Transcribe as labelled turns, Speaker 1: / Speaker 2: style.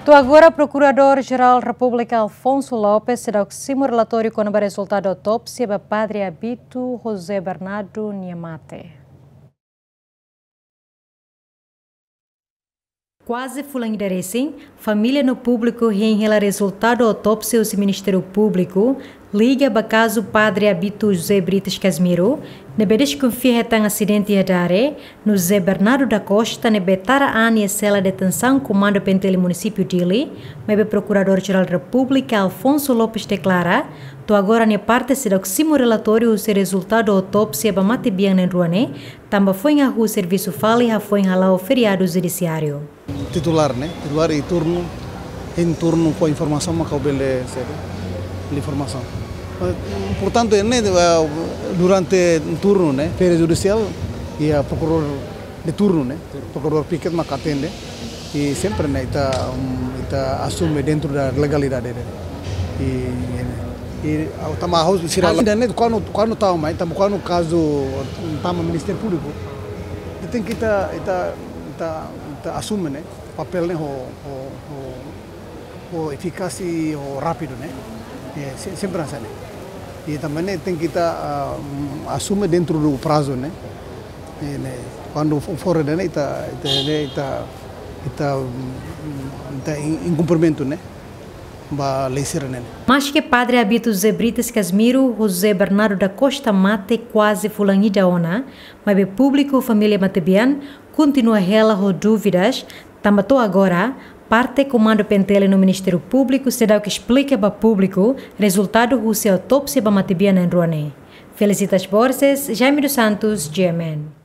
Speaker 1: Agora, Procurador-Geral da República Alfonso Lopes será o relatório com o resultado da autópsia do padre Abito José Bernardo Niamate. Quase fulano de recém, família no público em resultado da autópsia do Ministério Público liga para caso padre Abito José Brites Casimiro, nebe desconfia que acidente de dare, no José Bernardo da Costa, nebe tara ani cela de detenção comando pentele município dele, mas o Procurador-Geral da República Alfonso Lopes declara, to agora ne parte será o cimo relatório o resultado da autópsia para mate bem em Ruané, também foi em o serviço fale e foi em o feriado judiciário.
Speaker 2: Titular, né? Titular e turno, em turno com a informação, mas caubele a informação. Portanto, né, durante o turno, né, feira judicial e a procurador de turno, né, procurador Piquet mas atende e sempre, né, está assume dentro da legalidade dele. E estamos a ainda, né, quando está mais, estamos quando no caso estamos no Ministério Público, tem que assume, né, papel, né, o eficaz e o rápido, né, sempre assim, né. E também tem que assume dentro do prazo, né? Quando for, né, está em cumprimento, né? Ba lei né?
Speaker 1: Mas que padre Abito José Brites Casimiro, José Bernardo da Costa mate quase fulani da ona, mas o público família matebian continua rela com dúvidas, também agora parte comando pentele no Ministério Público será o que explica para o público resultado do seu autópsia para Matibiana em Ruané. Felicitas Borges, Jaime dos Santos, GMN.